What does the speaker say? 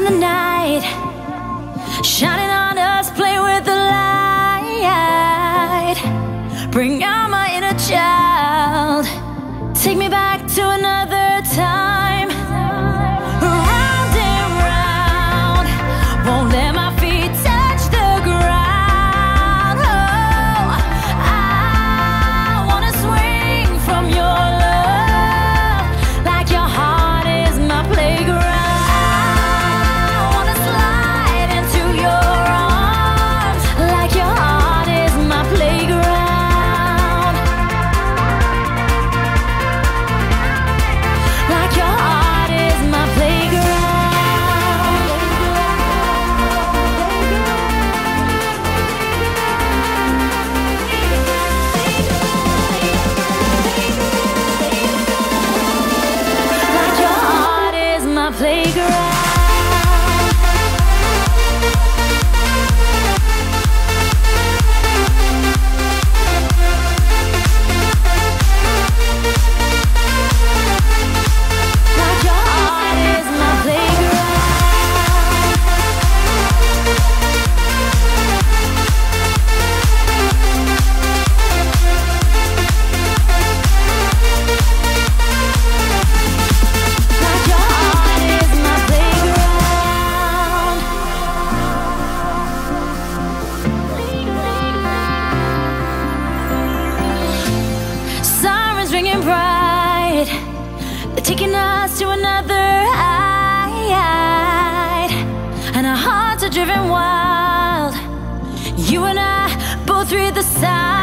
in the night, shining on us, play with the light. Bring out my inner child, take me back to another time. Round and round, won't let my feet touch the ground. Oh, I wanna swing from your love, like your heart is my playground. They're taking us to another height, and our hearts are driven wild. You and I both read the signs.